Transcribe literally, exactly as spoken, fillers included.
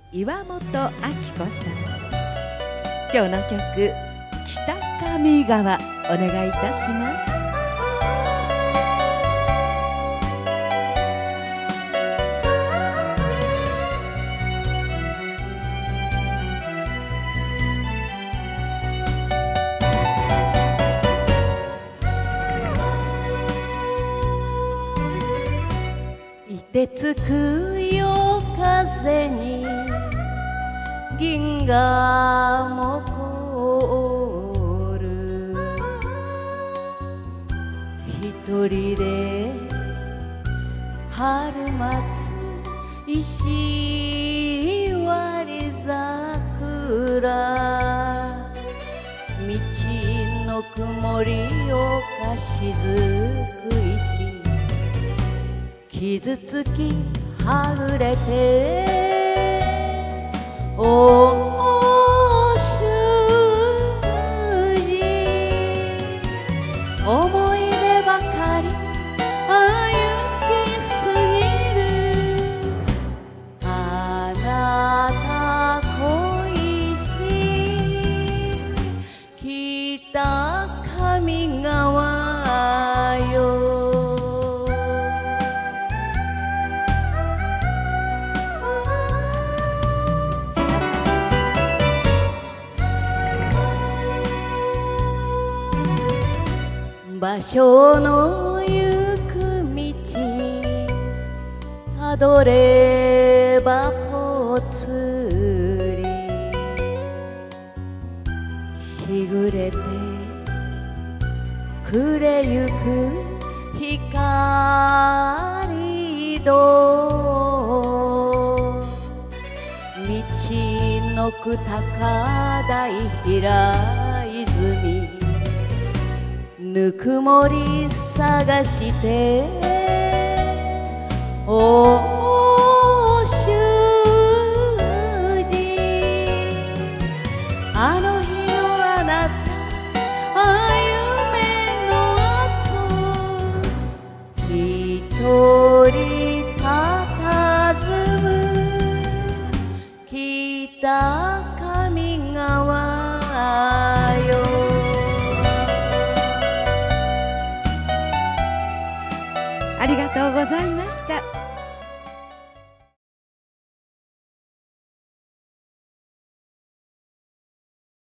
岩本明子さん。今日の曲「北上川」お願いいたします。 凍てつく夜風に銀河も凍る、一人で春待つ石割桜、道の曇りをかしずく石、傷つきはぐれてお主人、思い出ばかり歩きすぎる、あなた恋しい北上川よ。場所の行く道たどればぽつり、しぐれて暮れゆく光戸、道のく高台平泉、ぬくもり探してお主人、あの日のあなたあ夢のあと一人たたずむ北上川よ。 ありがとうございました。